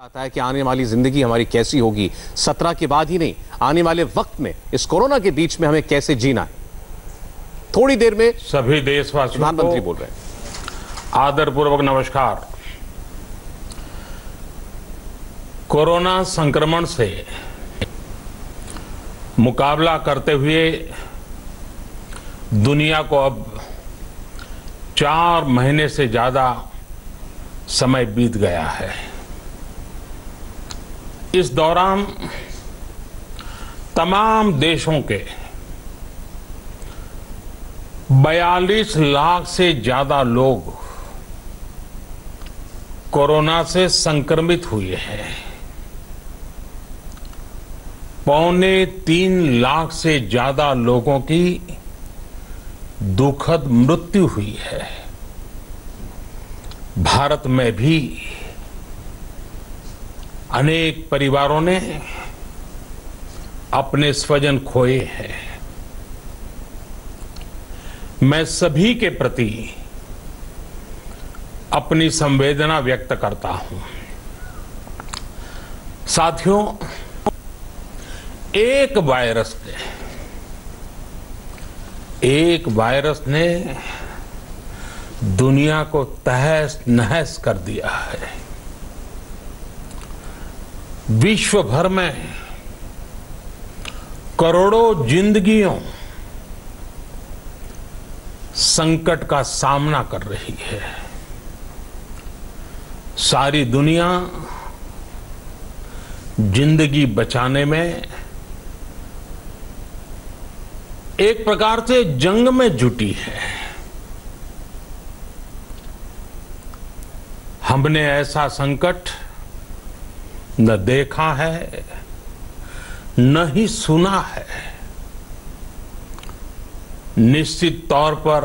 आता है कि आने वाली जिंदगी हमारी कैसी होगी 17 के बाद ही नहीं, आने वाले वक्त में इस कोरोना के बीच में हमें कैसे जीना है। थोड़ी देर में सभी देशवासियों प्रधानमंत्री को बोल रहे हैं। आदरपूर्वक नमस्कार। कोरोना संक्रमण से मुकाबला करते हुए दुनिया को अब 4 महीने से ज्यादा समय बीत गया है। इस दौरान तमाम देशों के 42 लाख से ज्यादा लोग कोरोना से संक्रमित हुए हैं। 2.25 लाख से ज्यादा लोगों की दुखद मृत्यु हुई है। भारत में भी अनेक परिवारों ने अपने स्वजन खोए हैं। मैं सभी के प्रति अपनी संवेदना व्यक्त करता हूं। साथियों, एक वायरस ने दुनिया को तहस नहस कर दिया है। विश्व भर में करोड़ों जिंदगियों संकट का सामना कर रही है। सारी दुनिया जिंदगी बचाने में एक प्रकार से जंग में जुटी है। हमने ऐसा संकट न देखा है, न ही सुना है। निश्चित तौर पर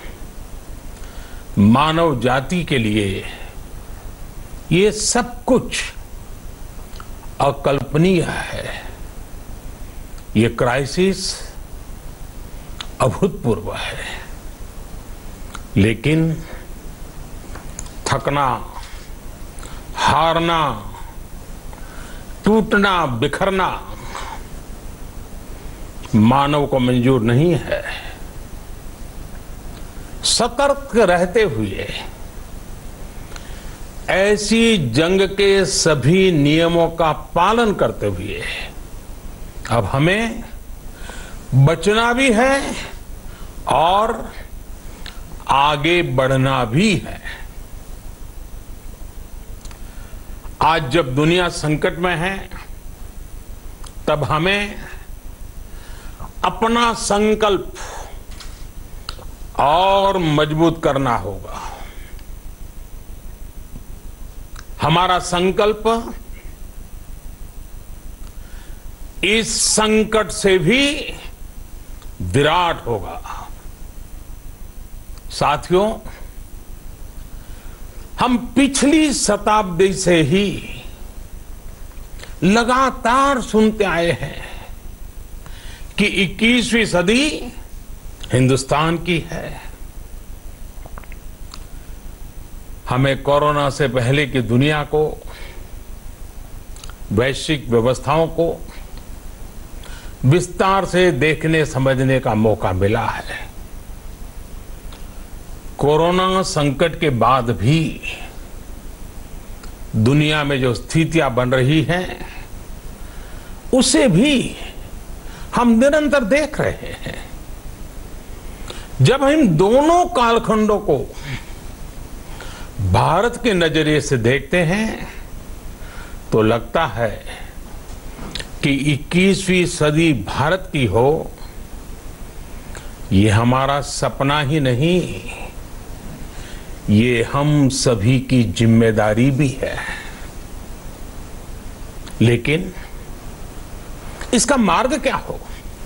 मानव जाति के लिए ये सब कुछ अकल्पनीय है। ये क्राइसिस अभूतपूर्व है, लेकिन थकना, हारना, टूटना, बिखरना मानव को मंजूर नहीं है। सतर्क रहते हुए ऐसी जंग के सभी नियमों का पालन करते हुए अब हमें बचना भी है और आगे बढ़ना भी है। आज जब दुनिया संकट में है, तब हमें अपना संकल्प और मजबूत करना होगा। हमारा संकल्प इस संकट से भी विराट होगा। साथियों, हम पिछली शताब्दी से ही लगातार सुनते आए हैं कि 21वीं सदी हिंदुस्तान की है। हमें कोरोना से पहले की दुनिया को, वैश्विक व्यवस्थाओं को विस्तार से देखने समझने का मौका मिला है। कोरोना संकट के बाद भी दुनिया में जो स्थितियां बन रही हैं, उसे भी हम निरंतर देख रहे हैं। जब हम दोनों कालखंडों को भारत के नजरिए से देखते हैं, तो लगता है कि 21वीं सदी भारत की हो, ये हमारा सपना ही नहीं, ये हम सभी की जिम्मेदारी भी है। लेकिन इसका मार्ग क्या हो?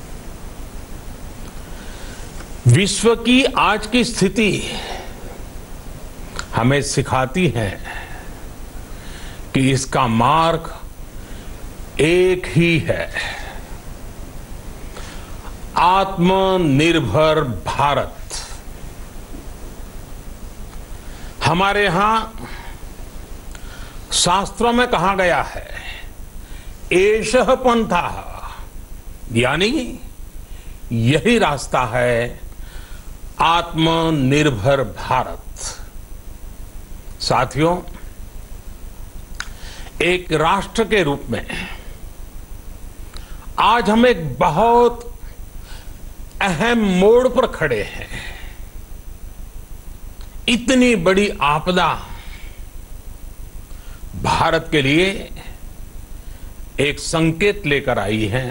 विश्व की आज की स्थिति हमें सिखाती है कि इसका मार्ग एक ही है, आत्मनिर्भर भारत। हमारे यहां शास्त्रों में कहा गया है, एषः पंथः, यानी यही रास्ता है आत्मनिर्भर भारत। साथियों, एक राष्ट्र के रूप में आज हम एक बहुत अहम मोड़ पर खड़े हैं। इतनी बड़ी आपदा भारत के लिए एक संकेत लेकर आई है,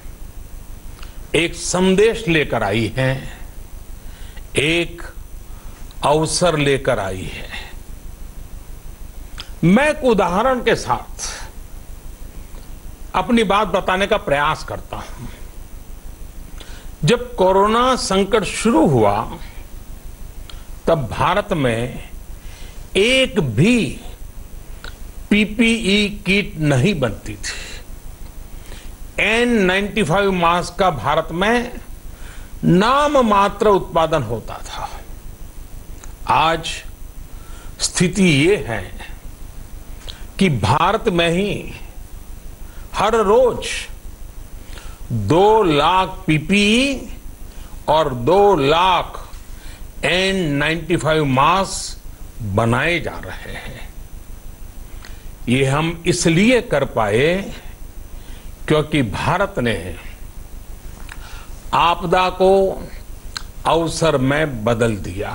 एक संदेश लेकर आई है, एक अवसर लेकर आई है। मैं एक उदाहरण के साथ अपनी बात बताने का प्रयास करता हूं। जब कोरोना संकट शुरू हुआ तब भारत में एक भी पीपीई किट नहीं बनती थी। N95 मास्क का भारत में नाम मात्र उत्पादन होता था। आज स्थिति ये है कि भारत में ही हर रोज 2 लाख पीपीई और 2 लाख N95 मास्क बनाए जा रहे हैं। ये हम इसलिए कर पाए क्योंकि भारत ने आपदा को अवसर में बदल दिया।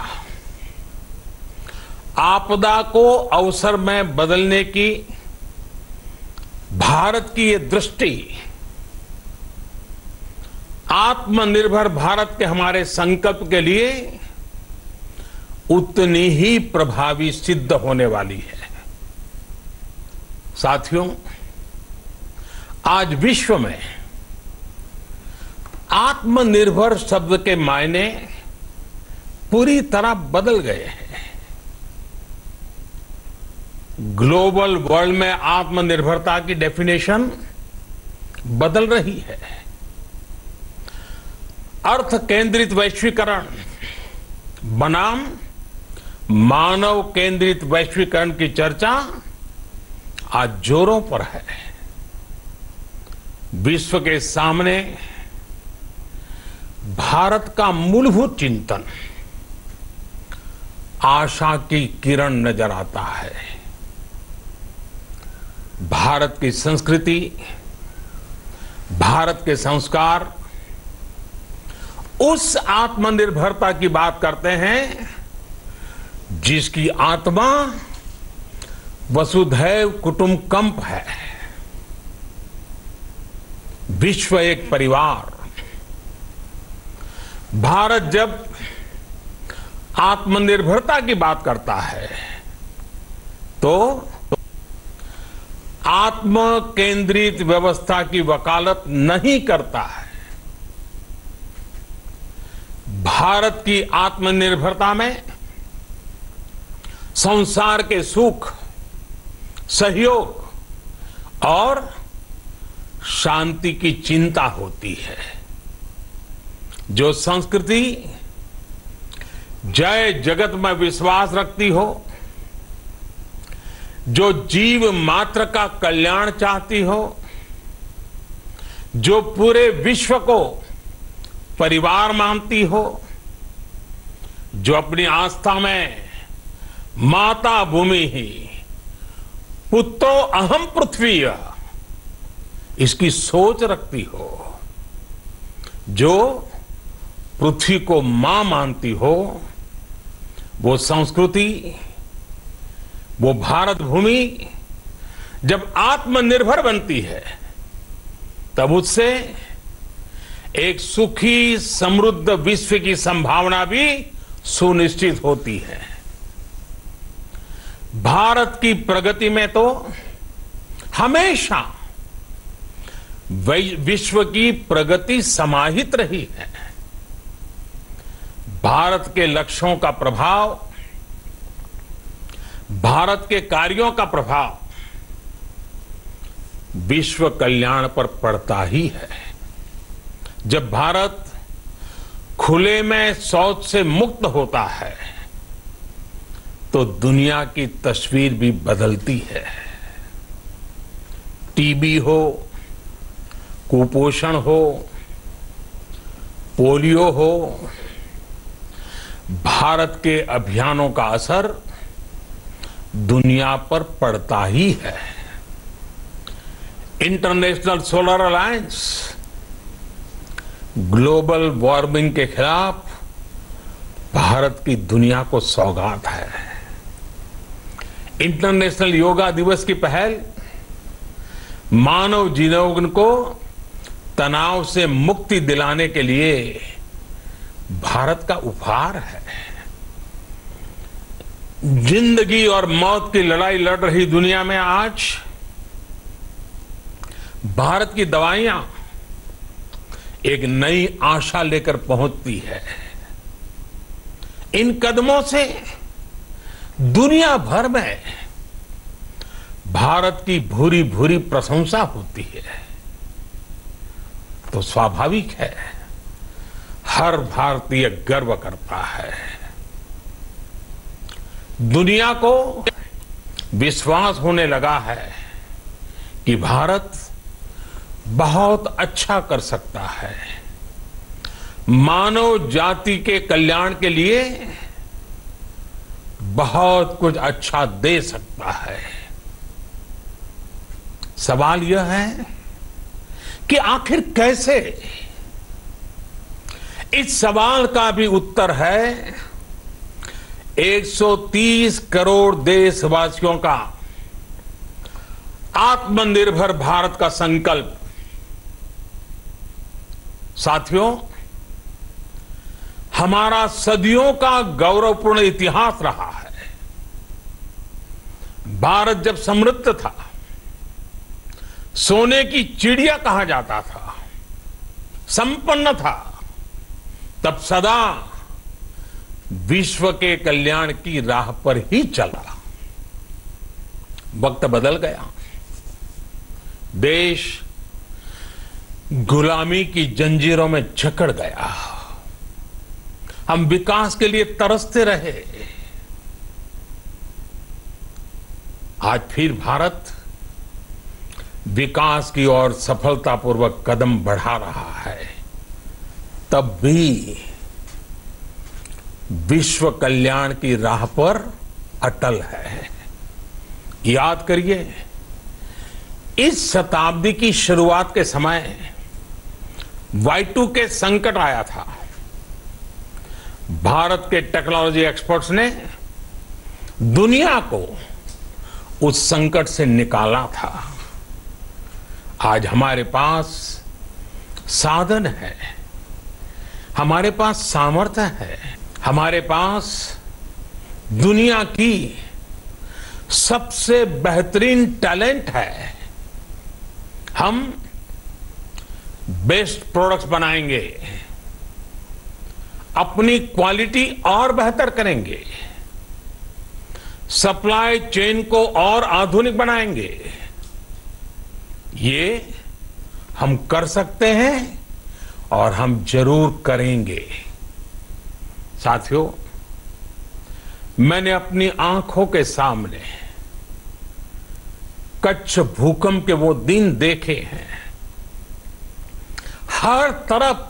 आपदा को अवसर में बदलने की भारत की ये दृष्टि आत्मनिर्भर भारत के हमारे संकल्प के लिए उतनी ही प्रभावी सिद्ध होने वाली है। साथियों, आज विश्व में आत्मनिर्भर शब्द के मायने पूरी तरह बदल गए हैं। ग्लोबल वर्ल्ड में आत्मनिर्भरता की डेफिनेशन बदल रही है। अर्थ केंद्रित वैश्वीकरण बनाम मानव केंद्रित वैश्वीकरण की चर्चा आज जोरों पर है। विश्व के सामने भारत का मूलभूत चिंतन आशा की किरण नजर आता है। भारत की संस्कृति, भारत के संस्कार उस आत्मनिर्भरता की बात करते हैं जिसकी आत्मा वसुधैव कुटुंबकम है। विश्व एक परिवार। भारत जब आत्मनिर्भरता की बात करता है तो आत्म केंद्रित व्यवस्था की वकालत नहीं करता है। भारत की आत्मनिर्भरता में संसार के सुख, सहयोग और शांति की चिंता होती है। जो संस्कृति जय जगत में विश्वास रखती हो, जो जीव मात्र का कल्याण चाहती हो, जो पूरे विश्व को परिवार मानती हो, जो अपनी आस्था में माता भूमि ही पुत्रो अहम पृथ्वी इसकी सोच रखती हो, जो पृथ्वी को मां मानती हो, वो संस्कृति, वो भारत भूमि जब आत्मनिर्भर बनती है तब उससे एक सुखी समृद्ध विश्व की संभावना भी सुनिश्चित होती है। भारत की प्रगति में तो हमेशा विश्व की प्रगति समाहित रही है। भारत के लक्ष्यों का प्रभाव, भारत के कार्यों का प्रभाव विश्व कल्याण पर पड़ता ही है। जब भारत खुले में शौच से मुक्त होता है तो दुनिया की तस्वीर भी बदलती है। टीबी हो, कुपोषण हो, पोलियो हो, भारत के अभियानों का असर दुनिया पर पड़ता ही है। International Solar Alliance global warming के खिलाफ भारत की दुनिया को सौगात है। इंटरनेशनल योगा दिवस की पहल मानव जीवन को तनाव से मुक्ति दिलाने के लिए भारत का उपहार है। जिंदगी और मौत की लड़ाई लड़ रही दुनिया में आज भारत की दवाइयां एक नई आशा लेकर पहुंचती है। इन कदमों से दुनिया भर में भारत की भूरी भूरी प्रशंसा होती है। तो स्वाभाविक है, हर भारतीय गर्व करता है। दुनिया को विश्वास होने लगा है कि भारत बहुत अच्छा कर सकता है, मानव जाति के कल्याण के लिए बहुत कुछ अच्छा दे सकता है। सवाल यह है कि आखिर कैसे? इस सवाल का भी उत्तर है 130 करोड़ देशवासियों का आत्मनिर्भर भारत का संकल्प। साथियों, हमारा सदियों का गौरवपूर्ण इतिहास रहा है। भारत जब समृद्ध था, सोने की चिड़िया कहा जाता था, संपन्न था, तब सदा विश्व के कल्याण की राह पर ही चला। वक्त बदल गया, देश गुलामी की जंजीरों में जकड़ गया। हम विकास के लिए तरसते रहे। आज फिर भारत विकास की ओर सफलतापूर्वक कदम बढ़ा रहा है। तब भी विश्व कल्याण की राह पर अटल है। याद करिए, इस शताब्दी की शुरुआत के समय Y2K संकट आया था। भारत के टेक्नोलॉजी एक्सपर्ट्स ने दुनिया को उस संकट से निकाला था। आज हमारे पास साधन है, हमारे पास सामर्थ्य है, हमारे पास दुनिया की सबसे बेहतरीन टैलेंट है। हम बेस्ट प्रोडक्ट्स बनाएंगे, अपनी क्वालिटी और बेहतर करेंगे, सप्लाई चेन को और आधुनिक बनाएंगे। ये हम कर सकते हैं और हम जरूर करेंगे। साथियों, मैंने अपनी आंखों के सामने कच्छ भूकंप के वो दिन देखे हैं। हर तरफ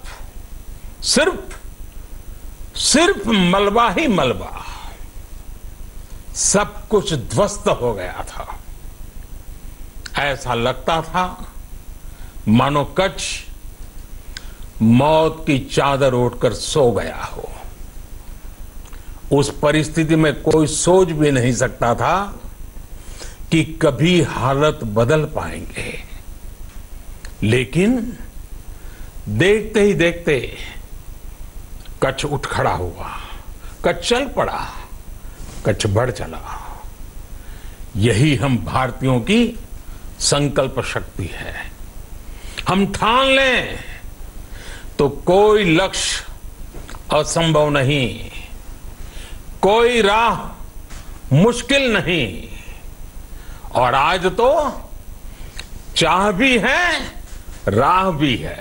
सिर्फ मलबा ही मलबा, सब कुछ ध्वस्त हो गया था। ऐसा लगता था मानो कच्छ मौत की चादर ओढ़कर सो गया हो। उस परिस्थिति में कोई सोच भी नहीं सकता था कि कभी हालत बदल पाएंगे। लेकिन देखते ही देखते कच्छ उठ खड़ा हुआ, कच्छ चल पड़ा, कच्छ बढ़ चला। यही हम भारतीयों की संकल्प शक्ति है। हम ठान लें तो कोई लक्ष्य असंभव नहीं, कोई राह मुश्किल नहीं। और आज तो चाह भी है, राह भी है।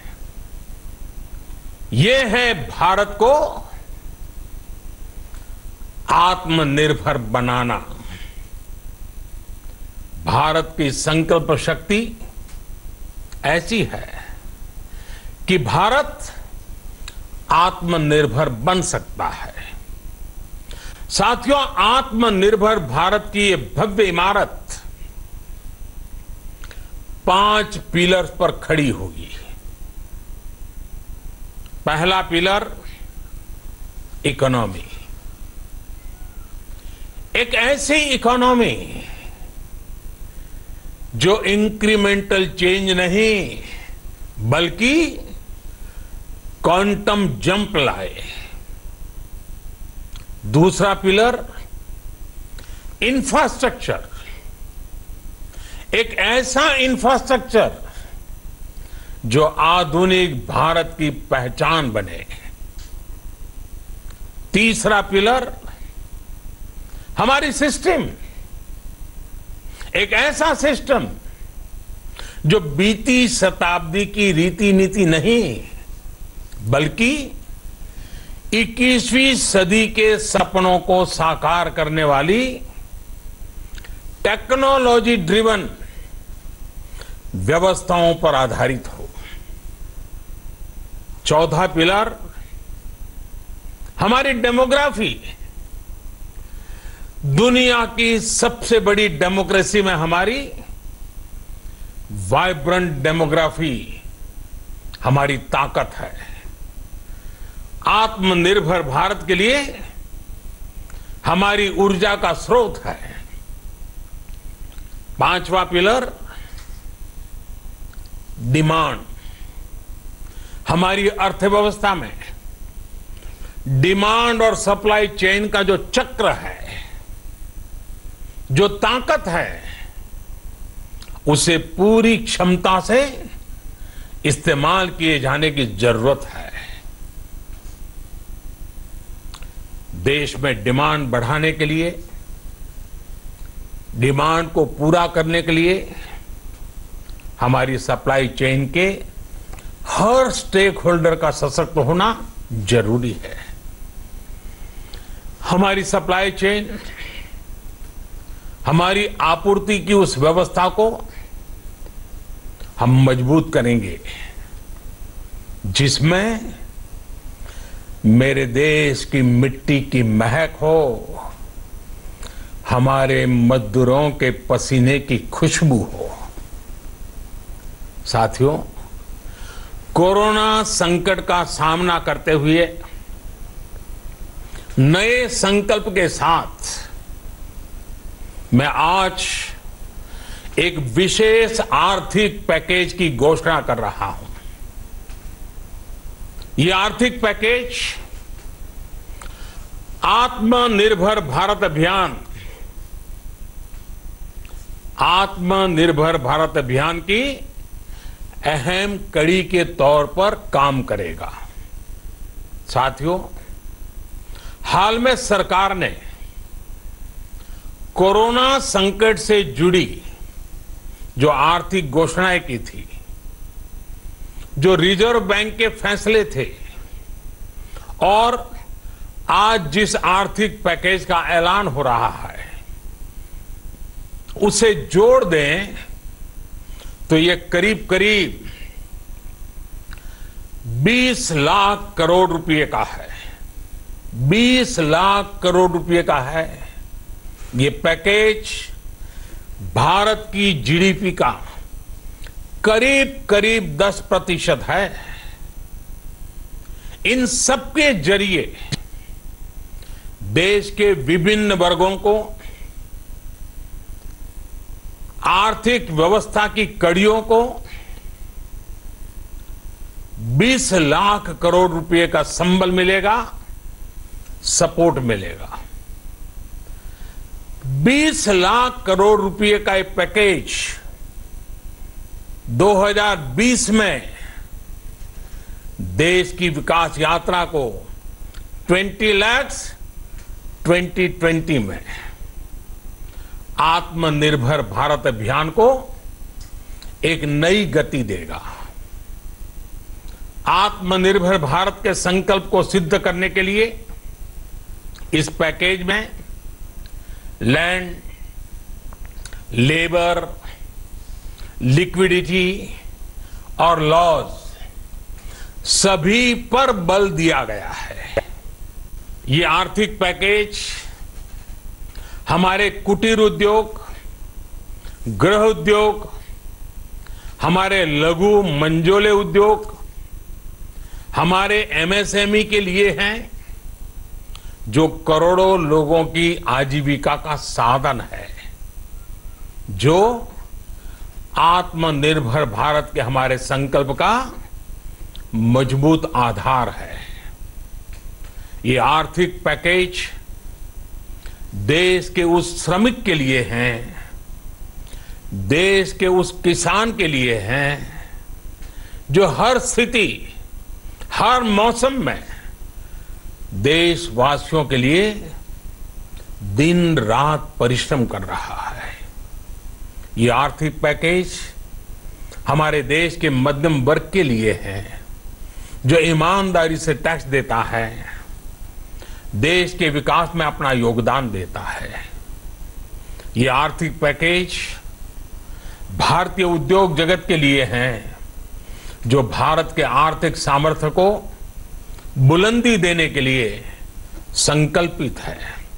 ये है भारत को आत्मनिर्भर बनाना। भारत की संकल्प शक्ति ऐसी है कि भारत आत्मनिर्भर बन सकता है। साथियों, आत्मनिर्भर भारत की ये भव्य इमारत 5 पिलर्स पर खड़ी होगी। पहला पिलर इकोनॉमी, एक ऐसी इकोनॉमी जो इंक्रीमेंटल चेंज नहीं बल्कि क्वांटम जंप लाए। दूसरा पिलर इंफ्रास्ट्रक्चर, एक ऐसा इंफ्रास्ट्रक्चर जो आधुनिक भारत की पहचान बने। तीसरा पिलर हमारी सिस्टम, एक ऐसा सिस्टम जो बीती शताब्दी की रीति नीति नहीं बल्कि 21वीं सदी के सपनों को साकार करने वाली टेक्नोलॉजी ड्रिवन व्यवस्थाओं पर आधारित हो। चौथा पिलर हमारी डेमोग्राफी, दुनिया की सबसे बड़ी डेमोक्रेसी में हमारी वाइब्रेंट डेमोग्राफी हमारी ताकत है। आत्मनिर्भर भारत के लिए हमारी ऊर्जा का स्रोत है। पांचवा पिलर डिमांड, हमारी अर्थव्यवस्था में डिमांड और सप्लाई चेन का जो चक्र है, जो ताकत है, उसे पूरी क्षमता से इस्तेमाल किए जाने की जरूरत है। देश में डिमांड बढ़ाने के लिए, डिमांड को पूरा करने के लिए हमारी सप्लाई चेन के हर स्टेक होल्डर का सशक्त होना जरूरी है। हमारी सप्लाई चेन, हमारी आपूर्ति की उस व्यवस्था को हम मजबूत करेंगे जिसमें मेरे देश की मिट्टी की महक हो, हमारे मजदूरों के पसीने की खुशबू हो। साथियों, कोरोना संकट का सामना करते हुए नए संकल्प के साथ मैं आज एक विशेष आर्थिक पैकेज की घोषणा कर रहा हूं। ये आर्थिक पैकेज आत्मनिर्भर भारत अभियान, आत्मनिर्भर भारत अभियान की अहम कड़ी के तौर पर काम करेगा। साथियों, हाल में सरकार ने कोरोना संकट से जुड़ी जो आर्थिक घोषणाएं की थी, जो रिजर्व बैंक के फैसले थे और आज जिस आर्थिक पैकेज का ऐलान हो रहा है, उसे जोड़ दें तो ये करीब करीब 20 लाख करोड़ रुपए का है। 20 लाख करोड़ रुपए का है। ये पैकेज भारत की जीडीपी का करीब करीब 10% है। इन सबके जरिए देश के विभिन्न वर्गों को आर्थिक व्यवस्था की कड़ियों को 20 लाख करोड़ रुपए का संबल मिलेगा, सपोर्ट मिलेगा। 20 लाख करोड़ रुपए का एक पैकेज 2020 में देश की विकास यात्रा को 20 लाख 2020 में आत्मनिर्भर भारत अभियान को एक नई गति देगा। आत्मनिर्भर भारत के संकल्प को सिद्ध करने के लिए इस पैकेज में लैंड, लेबर, लिक्विडिटी और लॉज सभी पर बल दिया गया है। ये आर्थिक पैकेज हमारे कुटीर उद्योग, गृह उद्योग, हमारे लघु मंझोले उद्योग, हमारे एमएसएमई के लिए हैं, जो करोड़ों लोगों की आजीविका का साधन है, जो आत्मनिर्भर भारत के हमारे संकल्प का मजबूत आधार है। ये आर्थिक पैकेज देश के उस श्रमिक के लिए हैं, देश के उस किसान के लिए हैं, जो हर स्थिति, हर मौसम में देशवासियों के लिए दिन रात परिश्रम कर रहा है। ये आर्थिक पैकेज हमारे देश के मध्यम वर्ग के लिए है, जो ईमानदारी से टैक्स देता है, देश के विकास में अपना योगदान देता है। ये आर्थिक पैकेज भारतीय उद्योग जगत के लिए है, जो भारत के आर्थिक सामर्थ्य को बुलंदी देने के लिए संकल्पित है।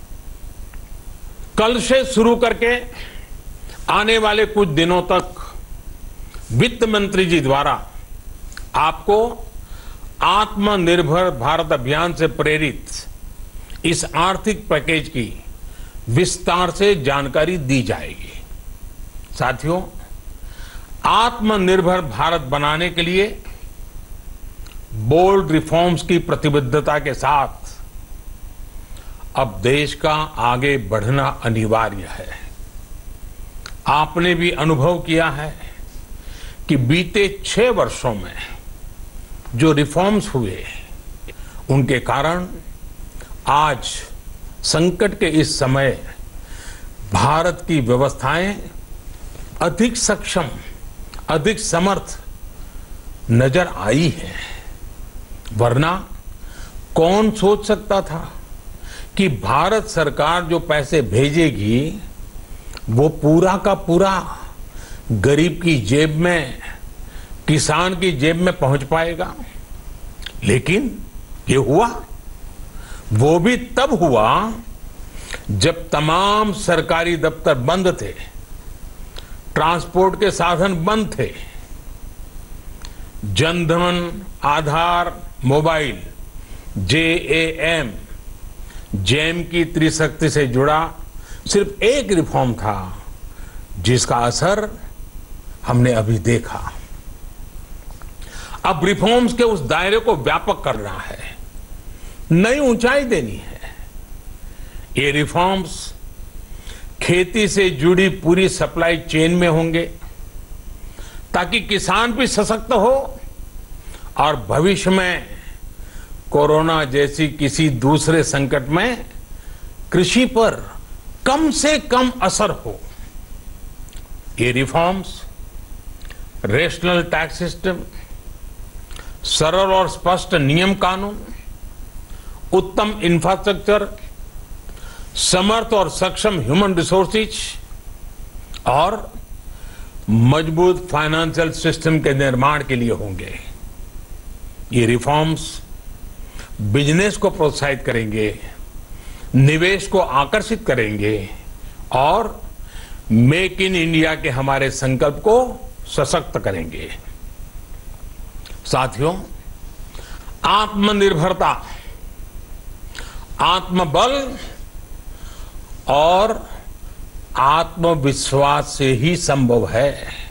कल से शुरू करके आने वाले कुछ दिनों तक वित्त मंत्री जी द्वारा आपको आत्मनिर्भर भारत अभियान से प्रेरित इस आर्थिक पैकेज की विस्तार से जानकारी दी जाएगी। साथियों, आत्मनिर्भर भारत बनाने के लिए बोल्ड रिफॉर्म्स की प्रतिबद्धता के साथ अब देश का आगे बढ़ना अनिवार्य है। आपने भी अनुभव किया है कि बीते 6 वर्षों में जो रिफॉर्म्स हुए, उनके कारण आज संकट के इस समय भारत की व्यवस्थाएं अधिक सक्षम, अधिक समर्थ नजर आई है। वरना कौन सोच सकता था कि भारत सरकार जो पैसे भेजेगी वो पूरा का पूरा गरीब की जेब में, किसान की जेब में पहुंच पाएगा। लेकिन ये हुआ। वो भी तब हुआ जब तमाम सरकारी दफ्तर बंद थे, ट्रांसपोर्ट के साधन बंद थे। जनधन, आधार, मोबाइल, जेम की त्रिशक्ति से जुड़ा सिर्फ एक रिफॉर्म था, जिसका असर हमने अभी देखा। अब रिफॉर्म्स के उस दायरे को व्यापक करना है, नई ऊंचाई देनी है। ये रिफॉर्म्स खेती से जुड़ी पूरी सप्लाई चेन में होंगे, ताकि किसान भी सशक्त हो और भविष्य में कोरोना जैसी किसी दूसरे संकट में कृषि पर कम से कम असर हो। ये रिफॉर्म्स रेशनल टैक्स सिस्टम, सरल और स्पष्ट नियम कानून, उत्तम इंफ्रास्ट्रक्चर, समर्थ और सक्षम ह्यूमन रिसोर्सेज और मजबूत फाइनेंशियल सिस्टम के निर्माण के लिए होंगे। ये रिफॉर्म्स बिजनेस को प्रोत्साहित करेंगे, निवेश को आकर्षित करेंगे और मेक इन इंडिया के हमारे संकल्प को सशक्त करेंगे। साथियों, आत्मनिर्भरता, आत्मबल और आत्मविश्वास से ही संभव है।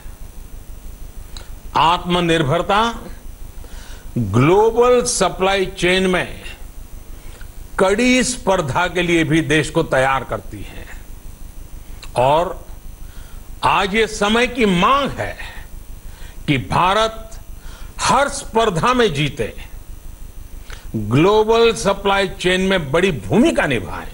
आत्मनिर्भरता ग्लोबल सप्लाई चेन में कड़ी स्पर्धा के लिए भी देश को तैयार करती है और आज ये समय की मांग है कि भारत हर स्पर्धा में जीते, ग्लोबल सप्लाई चेन में बड़ी भूमिका निभाए।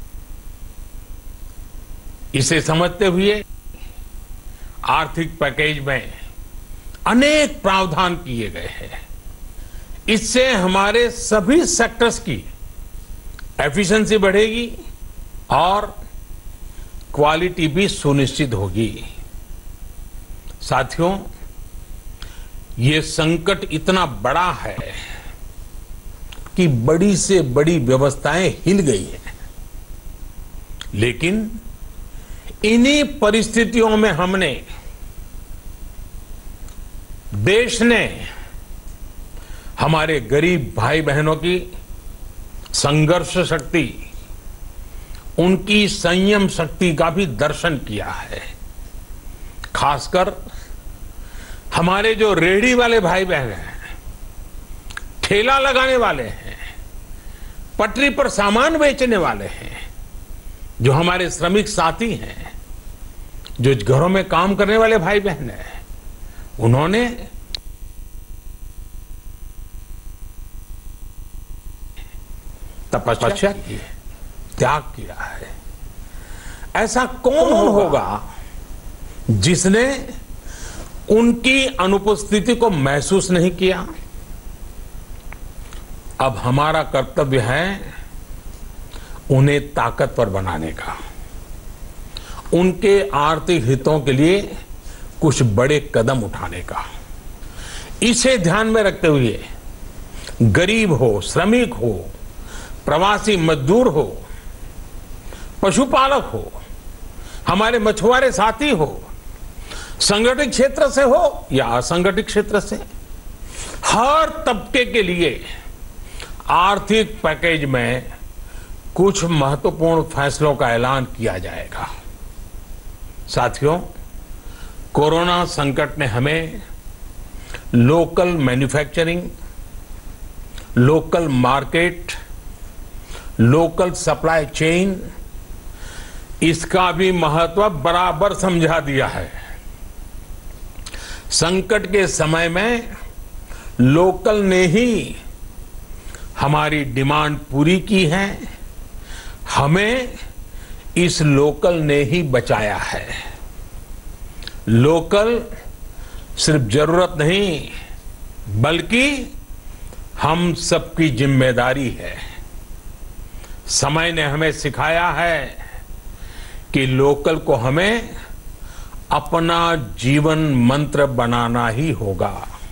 इसे समझते हुए आर्थिक पैकेज में अनेक प्रावधान किए गए हैं। इससे हमारे सभी सेक्टर्स की एफिशिएंसी बढ़ेगी और क्वालिटी भी सुनिश्चित होगी। साथियों, ये संकट इतना बड़ा है कि बड़ी से बड़ी व्यवस्थाएं हिल गई हैं, लेकिन इन्हीं परिस्थितियों में हमने, देश ने हमारे गरीब भाई बहनों की संघर्ष शक्ति, उनकी संयम शक्ति का भी दर्शन किया है। खासकर हमारे जो रेहड़ी वाले भाई बहन हैं, ठेला लगाने वाले हैं, पटरी पर सामान बेचने वाले हैं, जो हमारे श्रमिक साथी हैं, जो घरों में काम करने वाले भाई बहन हैं, उन्होंने तपस्या की है, त्याग किया है। ऐसा कौन होगा जिसने उनकी अनुपस्थिति को महसूस नहीं किया? अब हमारा कर्तव्य है उन्हें ताकतवर बनाने का, उनके आर्थिक हितों के लिए कुछ बड़े कदम उठाने का। इसे ध्यान में रखते हुए गरीब हो, श्रमिक हो, प्रवासी मजदूर हो, पशुपालक हो, हमारे मछुआरे साथी हो, संगठित क्षेत्र से हो या असंगठित क्षेत्र से, हर तबके के लिए आर्थिक पैकेज में कुछ महत्वपूर्ण फैसलों का ऐलान किया जाएगा। साथियों, कोरोना संकट ने हमें local manufacturing, local market, local supply chain, इसका भी महत्व बराबर समझा दिया है। संकट के समय में लोकल ने ही हमारी डिमांड पूरी की है, हमें इस लोकल ने ही बचाया है। लोकल सिर्फ जरूरत नहीं, बल्कि हम सबकी जिम्मेदारी है। समय ने हमें सिखाया है कि लोकल को हमें अपना जीवन मंत्र बनाना ही होगा।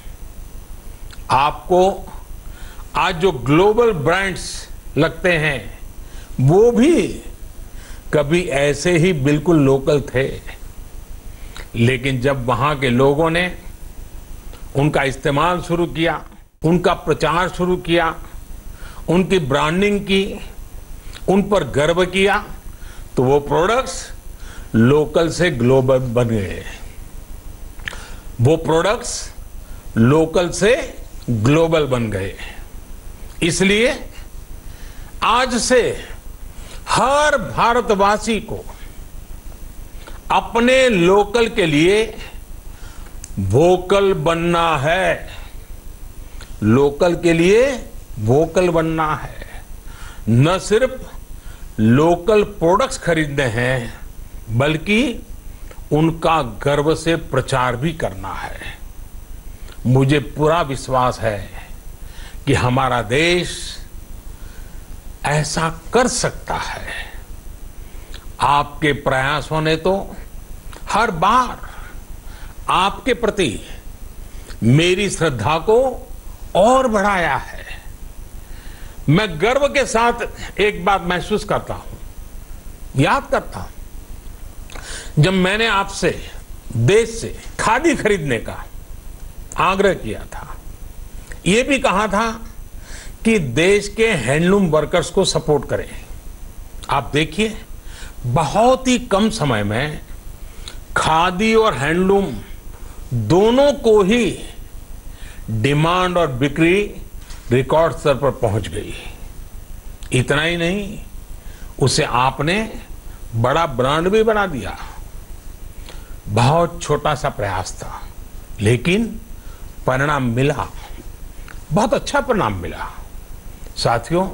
आपको आज जो ग्लोबल ब्रांड्स लगते हैं, वो भी कभी ऐसे ही बिल्कुल लोकल थे, लेकिन जब वहां के लोगों ने उनका इस्तेमाल शुरू किया, उनका प्रचार शुरू किया, उनकी ब्रांडिंग की, उन पर गर्व किया, तो वो प्रोडक्ट्स लोकल से ग्लोबल बन गए। वो प्रोडक्ट्स लोकल से ग्लोबल बन गए। इसलिए आज से हर भारतवासी को अपने लोकल के लिए वोकल बनना है। लोकल के लिए वोकल बनना है। न सिर्फ लोकल प्रोडक्ट्स खरीदने हैं, बल्कि उनका गर्व से प्रचार भी करना है। मुझे पूरा विश्वास है कि हमारा देश ऐसा कर सकता है। आपके प्रयासों ने तो हर बार आपके प्रति मेरी श्रद्धा को और बढ़ाया है। मैं गर्व के साथ एक बात महसूस करता हूं, याद करता हूं, जब मैंने आपसे देश से खादी खरीदने का आग्रह किया था, यह भी कहा था कि देश के हैंडलूम वर्कर्स को सपोर्ट करें। आप देखिए, बहुत ही कम समय में खादी और हैंडलूम दोनों को ही डिमांड और बिक्री रिकॉर्ड स्तर पर पहुंच गई। इतना ही नहीं, उसे आपने बड़ा ब्रांड भी बना दिया। बहुत छोटा सा प्रयास था, लेकिन परिणाम मिला, बहुत अच्छा परिणाम मिला। साथियों,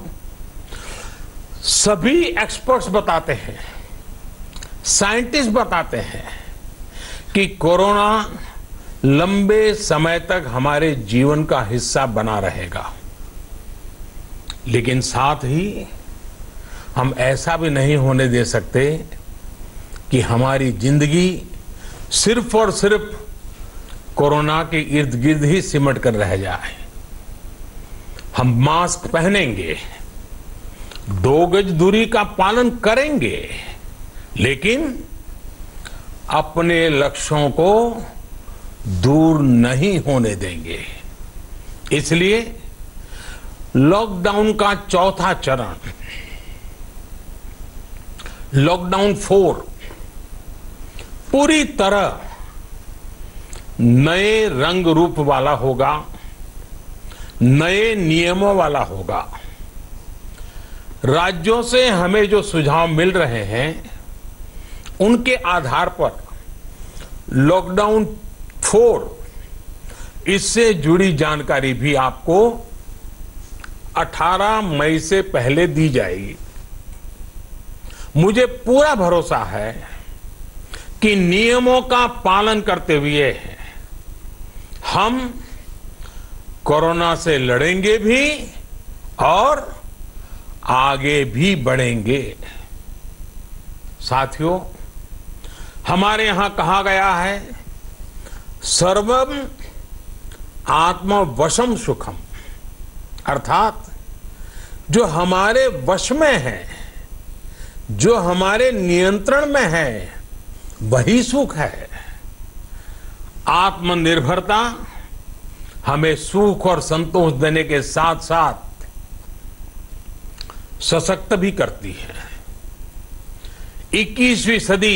सभी एक्सपर्ट्स बताते हैं, साइंटिस्ट बताते हैं कि कोरोना लंबे समय तक हमारे जीवन का हिस्सा बना रहेगा। लेकिन साथ ही हम ऐसा भी नहीं होने दे सकते कि हमारी जिंदगी सिर्फ और सिर्फ कोरोना के इर्द गिर्द ही सिमट कर रह जाए। हम मास्क पहनेंगे, 2 गज दूरी का पालन करेंगे, लेकिन अपने लक्ष्यों को दूर नहीं होने देंगे। इसलिए लॉकडाउन का चौथा चरण, लॉकडाउन 4, पूरी तरह नए रंग रूप वाला होगा, नए नियमों वाला होगा। राज्यों से हमें जो सुझाव मिल रहे हैं उनके आधार पर लॉकडाउन 4, इससे जुड़ी जानकारी भी आपको 18 मई से पहले दी जाएगी। मुझे पूरा भरोसा है कि नियमों का पालन करते हुए हम कोरोना से लड़ेंगे भी और आगे भी बढ़ेंगे। साथियों, हमारे यहां कहा गया है, सर्वम आत्मवशम सुखम, अर्थात जो हमारे वश में है, जो हमारे नियंत्रण में है, वही सुख है। आत्मनिर्भरता हमें सुख और संतोष देने के साथ साथ सशक्त भी करती है। 21वीं सदी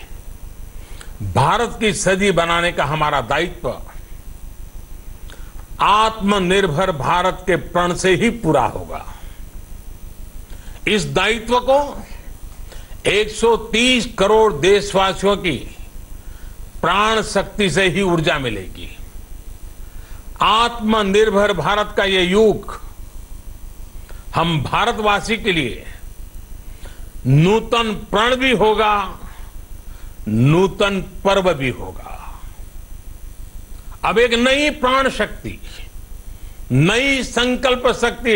भारत की सदी बनाने का हमारा दायित्व आत्मनिर्भर भारत के प्रण से ही पूरा होगा। इस दायित्व को 130 करोड़ देशवासियों की प्राण शक्ति से ही ऊर्जा मिलेगी। आत्मनिर्भर भारत का ये युग हम भारतवासी के लिए नूतन प्रण भी होगा, नूतन पर्व भी होगा। अब एक नई प्राण शक्ति, नई संकल्प शक्ति,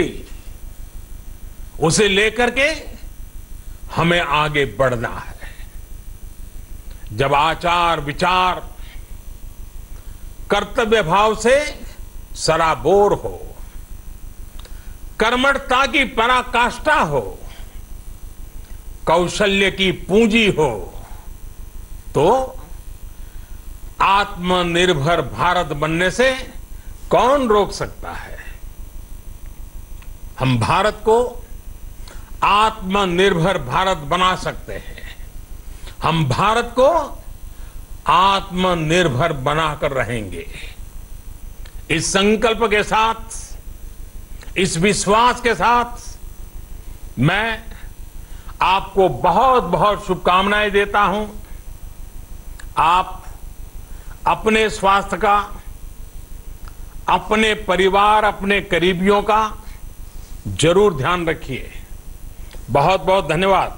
उसे लेकर के हमें आगे बढ़ना है। जब आचार विचार कर्तव्य भाव से सराबोर हो, कर्मठता की पराकाष्ठा हो, कौशल्य की पूंजी हो, तो आत्मनिर्भर भारत बनने से कौन रोक सकता है। हम भारत को आत्मनिर्भर भारत बना सकते हैं। हम भारत को आत्मनिर्भर बनाकर रहेंगे। इस संकल्प के साथ, इस विश्वास के साथ मैं आपको बहुत बहुत शुभकामनाएं देता हूं। आप अपने स्वास्थ्य का, अपने परिवार, अपने करीबियों का जरूर ध्यान रखिए। बहुत बहुत धन्यवाद।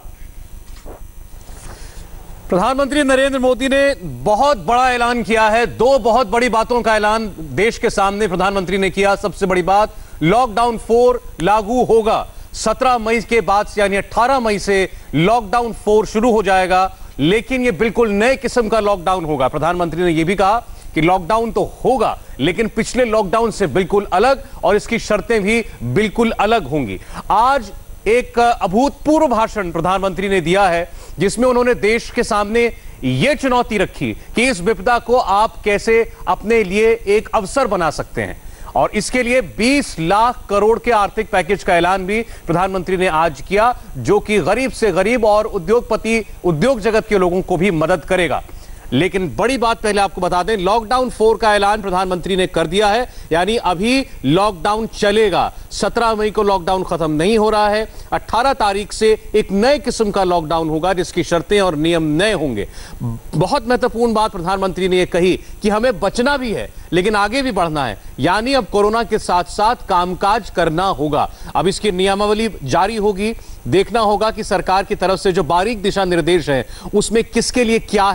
प्रधानमंत्री नरेंद्र मोदी ने बहुत बड़ा ऐलान किया है। 2 बहुत बड़ी बातों का ऐलान देश के सामने प्रधानमंत्री ने किया। सबसे बड़ी बात, लॉकडाउन 4 लागू होगा। 17 मई के बाद से, यानी 18 मई से लॉकडाउन 4 शुरू हो जाएगा, लेकिन यह बिल्कुल नए किस्म का लॉकडाउन होगा। प्रधानमंत्री ने यह भी कहा कि लॉकडाउन तो होगा, लेकिन पिछले लॉकडाउन से बिल्कुल अलग, और इसकी शर्तें भी बिल्कुल अलग होंगी। आज एक अभूतपूर्व भाषण प्रधानमंत्री ने दिया है, जिसमें उन्होंने देश के सामने यह चुनौती रखी कि इस विपदा को आप कैसे अपने लिए एक अवसर बना सकते हैं, और इसके लिए 20 लाख करोड़ के आर्थिक पैकेज का ऐलान भी प्रधानमंत्री ने आज किया, जो कि गरीब से गरीब और उद्योगपति, उद्योग जगत के लोगों को भी मदद करेगा। लेकिन बड़ी बात पहले आपको बता दें, लॉकडाउन 4 का ऐलान प्रधानमंत्री ने कर दिया है, यानी अभी लॉकडाउन चलेगा। 17 मई को लॉकडाउन खत्म नहीं हो रहा है। 18 तारीख से एक नए किस्म का लॉकडाउन होगा, जिसकी शर्तें और नियम नए होंगे। बहुत महत्वपूर्ण बात प्रधानमंत्री ने यह कही कि हमें बचना भी है, लेकिन आगे भी बढ़ना है, यानी अब कोरोना के साथ साथ कामकाज करना होगा। अब इसकी नियमावली जारी होगी, देखना होगा कि सरकार की तरफ से जो बारीक दिशा निर्देश है उसमें किसके लिए क्या है,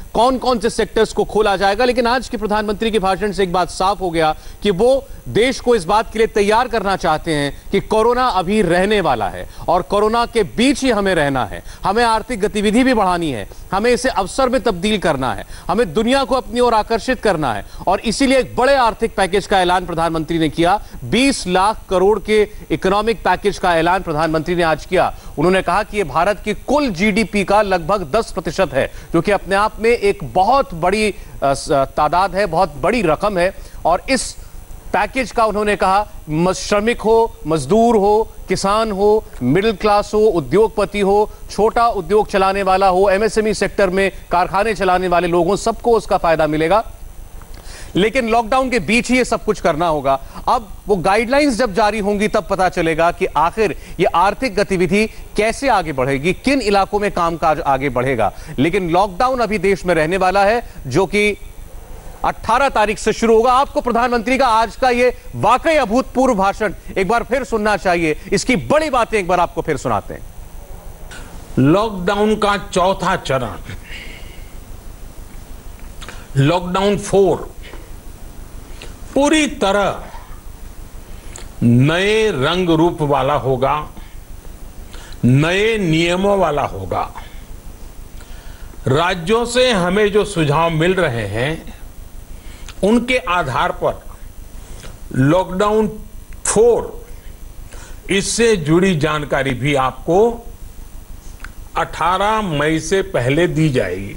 कौन कौन से सेक्टर्स को खोला जाएगा। लेकिन आज के प्रधानमंत्री के भाषण से एक बात साफ हो गया कि वो देश को इस बात के लिए तैयार करना चाहते हैं कि कोरोना अभी रहने वाला है और कोरोना के बीच ही हमें रहना है। हमें आर्थिक गतिविधि भी बढ़ानी है, हमें इसे अवसर में तब्दील करना है, हमें दुनिया को अपनी ओर आकर्षित करना है। और इसीलिए एक बड़े आर्थिक पैकेज का ऐलान प्रधानमंत्री ने किया। 20 लाख करोड़ के इकोनॉमिक पैकेज का ऐलान प्रधानमंत्री ने आज किया। उन्होंने कहा कि यह भारत की कुल जीडीपी का लगभग 10% है, जो कि अपने आप में एक बहुत बड़ी तादाद है, बहुत बड़ी रकम है। और इस पैकेज का उन्होंने कहा श्रमिक हो, मजदूर हो, किसान हो, मिडिल क्लास हो, उद्योगपति हो, छोटा उद्योग चलाने वाला हो, एमएसएमई सेक्टर में कारखाने चलाने वाले लोगों, सबको उसका फायदा मिलेगा। लेकिन लॉकडाउन के बीच ही ये सब कुछ करना होगा। अब वो गाइडलाइंस जब जारी होंगी तब पता चलेगा कि आखिर ये आर्थिक गतिविधि कैसे आगे बढ़ेगी, किन इलाकों में कामकाज आगे बढ़ेगा। लेकिन लॉकडाउन अभी देश में रहने वाला है, जो कि 18 तारीख से शुरू होगा। आपको प्रधानमंत्री का आज का ये वाकई अभूतपूर्व भाषण एक बार फिर सुनना चाहिए। इसकी बड़ी बातें एक बार आपको फिर सुनाते हैं। लॉकडाउन का चौथा चरण, लॉकडाउन 4, पूरी तरह नए रंग रूप वाला होगा, नए नियमों वाला होगा। राज्यों से हमें जो सुझाव मिल रहे हैं उनके आधार पर लॉकडाउन 4, इससे जुड़ी जानकारी भी आपको 18 मई से पहले दी जाएगी।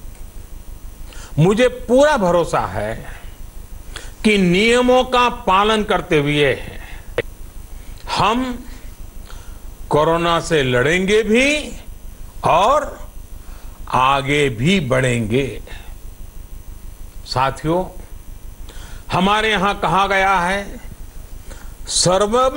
मुझे पूरा भरोसा है कि नियमों का पालन करते हुए हम कोरोना से लड़ेंगे भी और आगे भी बढ़ेंगे। साथियों, हमारे यहां कहा गया है, सर्वम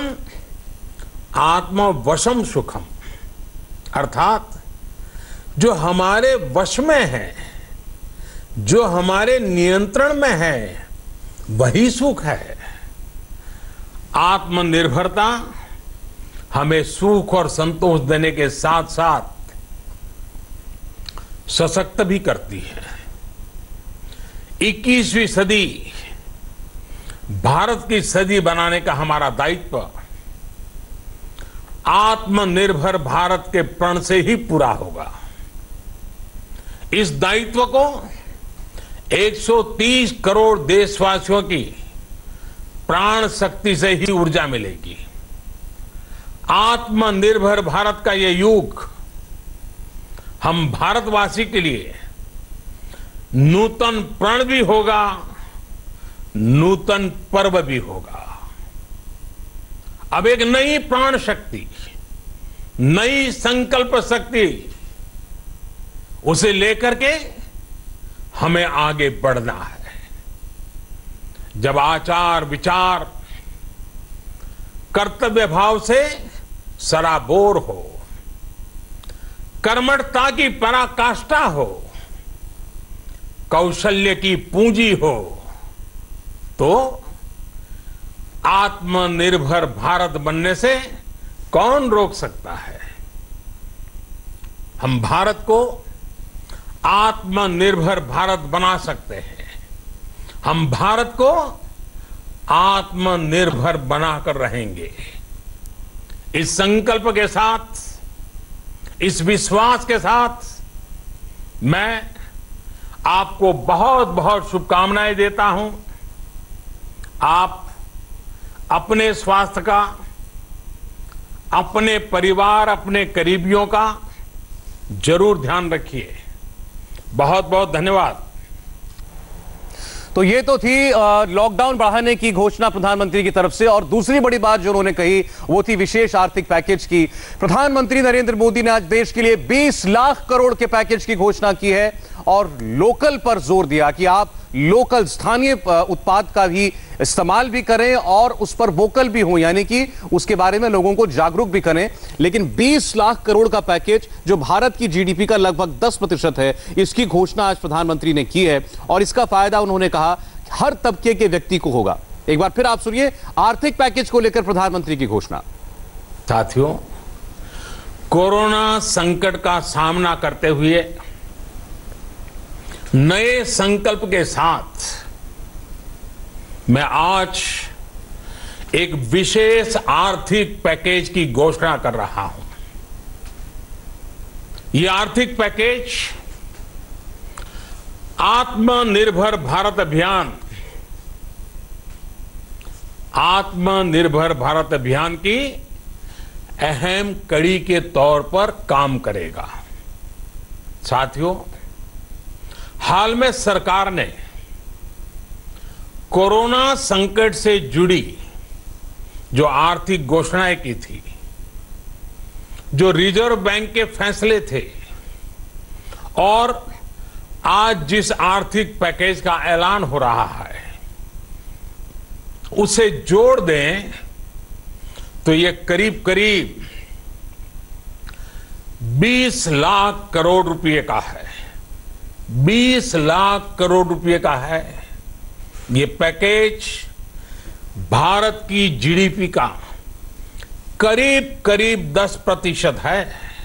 आत्मवशम सुखम, अर्थात जो हमारे वश में है, जो हमारे नियंत्रण में है, वही सुख है। आत्मनिर्भरता हमें सुख और संतोष देने के साथ साथ सशक्त भी करती है। 21वीं सदी भारत की सदी बनाने का हमारा दायित्व आत्मनिर्भर भारत के प्रण से ही पूरा होगा। इस दायित्व को 130 करोड़ देशवासियों की प्राण शक्ति से ही ऊर्जा मिलेगी। आत्मनिर्भर भारत का यह युग हम भारतवासी के लिए नूतन प्रण भी होगा, नूतन पर्व भी होगा। अब एक नई प्राण शक्ति, नई संकल्प शक्ति, उसे लेकर के हमें आगे बढ़ना है। जब आचार विचार कर्तव्य भाव से सराबोर हो, कर्मठता की पराकाष्ठा हो, कौशल्य की पूंजी हो, तो आत्मनिर्भर भारत बनने से कौन रोक सकता है। हम भारत को आत्मनिर्भर भारत बना सकते हैं। हम भारत को आत्मनिर्भर बनाकर रहेंगे। इस संकल्प के साथ, इस विश्वास के साथ मैं आपको बहुत बहुत शुभकामनाएं देता हूं। आप अपने स्वास्थ्य का, अपने परिवार, अपने करीबियों का जरूर ध्यान रखिए। बहुत बहुत धन्यवाद। तो ये तो थी लॉकडाउन बढ़ाने की घोषणा प्रधानमंत्री की तरफ से। और दूसरी बड़ी बात जो उन्होंने कही वो थी विशेष आर्थिक पैकेज की। प्रधानमंत्री नरेंद्र मोदी ने आज देश के लिए 20 लाख करोड़ के पैकेज की घोषणा की है और लोकल पर जोर दिया कि आप लोकल स्थानीय उत्पाद का भी इस्तेमाल भी करें और उस पर वोकल भी हों, यानी कि उसके बारे में लोगों को जागरूक भी करें। लेकिन 20 लाख करोड़ का पैकेज जो भारत की जीडीपी का लगभग 10% है, इसकी घोषणा आज प्रधानमंत्री ने की है और इसका फायदा उन्होंने कहा हर तबके के व्यक्ति को होगा। एक बार फिर आप सुनिए आर्थिक पैकेज को लेकर प्रधानमंत्री की घोषणा। साथियों, कोरोना संकट का सामना करते हुए नए संकल्प के साथ मैं आज एक विशेष आर्थिक पैकेज की घोषणा कर रहा हूं। यह आर्थिक पैकेज आत्मनिर्भर भारत अभियान की अहम कड़ी के तौर पर काम करेगा। साथियों, हाल में सरकार ने कोरोना संकट से जुड़ी जो आर्थिक घोषणाएं की थी, जो रिजर्व बैंक के फैसले थे और आज जिस आर्थिक पैकेज का ऐलान हो रहा है, उसे जोड़ दें तो ये करीब करीब 20 लाख करोड़ रुपए का है। 20 लाख करोड़ रुपए का है। ये पैकेज भारत की जीडीपी का करीब करीब 10% है।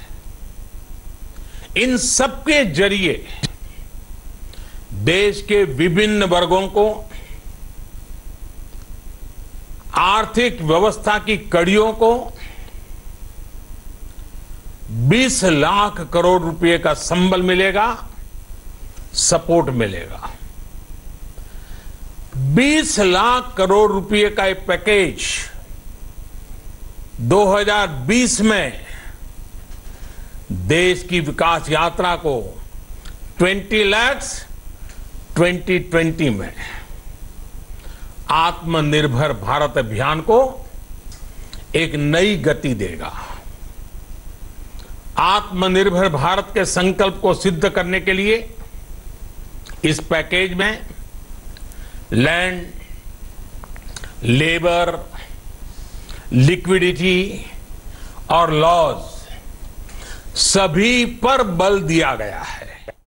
इन सबके जरिए देश के विभिन्न वर्गों को आर्थिक व्यवस्था की कड़ियों को 20 लाख करोड़ रुपए का संबल मिलेगा, सपोर्ट मिलेगा। 20 लाख करोड़ रुपए का एक पैकेज 2020 में देश की विकास यात्रा को 20 लाख 2020 में आत्मनिर्भर भारत अभियान को एक नई गति देगा। आत्मनिर्भर भारत के संकल्प को सिद्ध करने के लिए इस पैकेज में लैंड, लेबर, लिक्विडिटी और लॉज सभी पर बल दिया गया है।